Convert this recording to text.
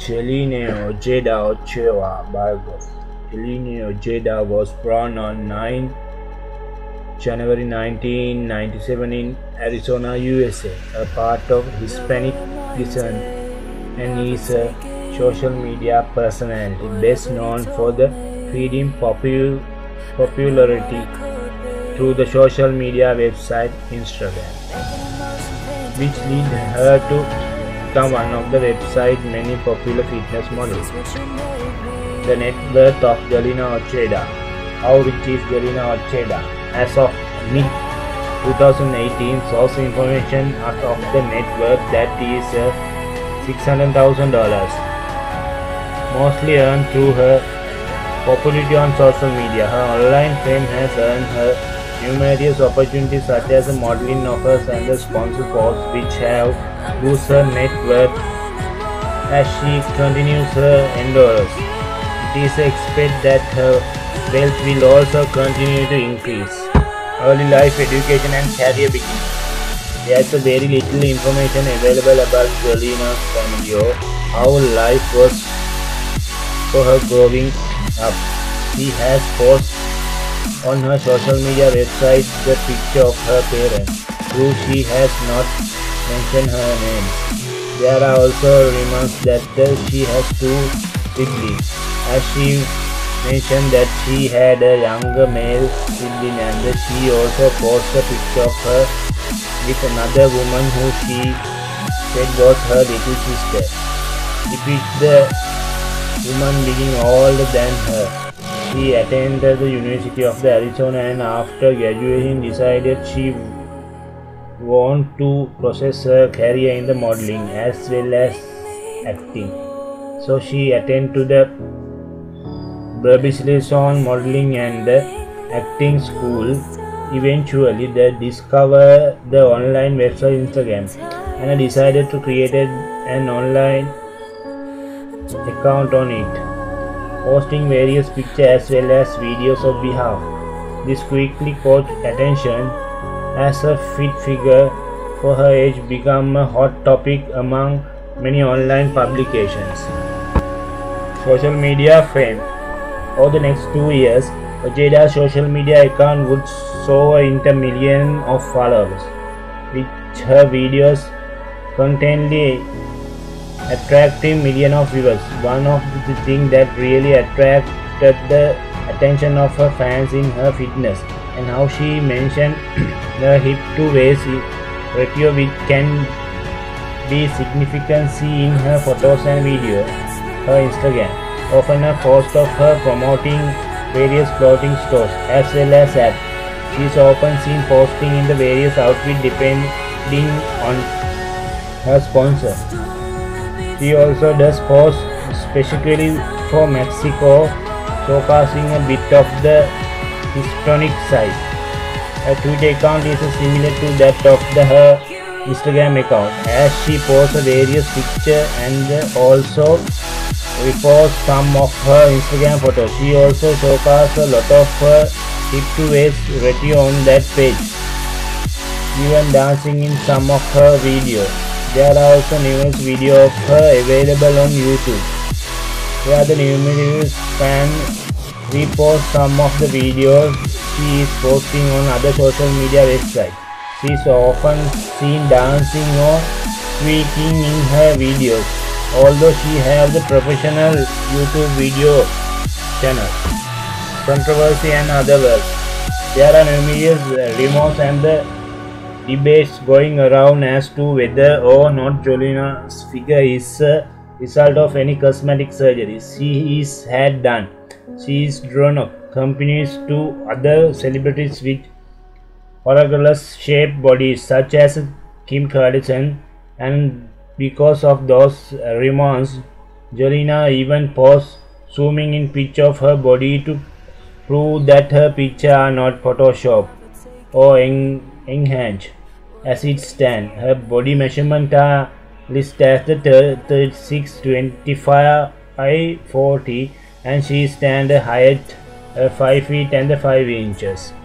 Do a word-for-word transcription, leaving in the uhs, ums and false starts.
Jeline Ojeda Ochoa biography. Jeline Ojeda was born on ninth January nineteen ninety-seven in Arizona, U S A, a part of Hispanic descent, and is a social media personality best known for the feeding popul popularity through the social media website Instagram, which led her to become one of the website's many popular fitness models. The net worth of Jeline Ojeda. How rich is Jeline Ojeda? As of mid twenty eighteen, source information out of the net worth that is uh, six hundred thousand dollars, mostly earned through her popularity on social media. Her online fame has earned her numerous opportunities such as modeling offers and the sponsor posts, which have boosted her net worth as she continues her endeavors. It is expected that her wealth will also continue to increase. Early life education and career beginning. There is very little information available about Jelina's family or how life was for her growing up. She has posted on her social media website the picture of her parents, though she has not mentioned her names. There are also rumors that she has two siblings, as she mentioned that she had a younger male sibling, and she also posted a picture of her with another woman who she said was her little sister, depicts the woman being older than her. She attended the University of Arizona, and after graduation decided she wanted to process her career in the modeling as well as acting. So she attended to the Barbizon modeling and the acting school. Eventually, they discovered the online website Instagram and decided to create an online account on it, posting various pictures as well as videos of behalf. This quickly caught attention as a fit figure for her age became a hot topic among many online publications. Social media fame. Over the next two years, Ojeda's social media account would soar into millions of followers, with her videos constantly attracting millions of viewers. One of the things that really attracted the attention of her fans in her fitness and how she mentioned the hip to waist ratio, which can be significant seen in her photos and videos. Her Instagram, often a post of her promoting various clothing stores as well as ads. She is often seen posting in the various outfits depending on her sponsor. She also does post specifically for Mexico, showcasing a bit of the Hispanic side. Her Twitter account is similar to that of the, her Instagram account, as she posts various pictures and also reposts some of her Instagram photos. She also showcases a lot of her hip to waist ratio on that page, even dancing in some of her videos. There are also numerous videos of her available on YouTube, where the numerous fans repost some of the videos she is posting on other social media websites. She is often seen dancing or tweaking in her videos, although she has a professional YouTube video channel. Controversy and other works. There are numerous rumors and the debates going around as to whether or not Jelina's figure is a result of any cosmetic surgery she is had done. She is drawn companies to other celebrities with hourglass shaped bodies such as Kim Kardashian, and because of those rumors, Jelina even posts zooming in picture of her body to prove that her pictures are not Photoshop or enhanced. As it stands, her body measurements are listed as the thirty-six, twenty-five, forty, and she stands at height five feet and five inches.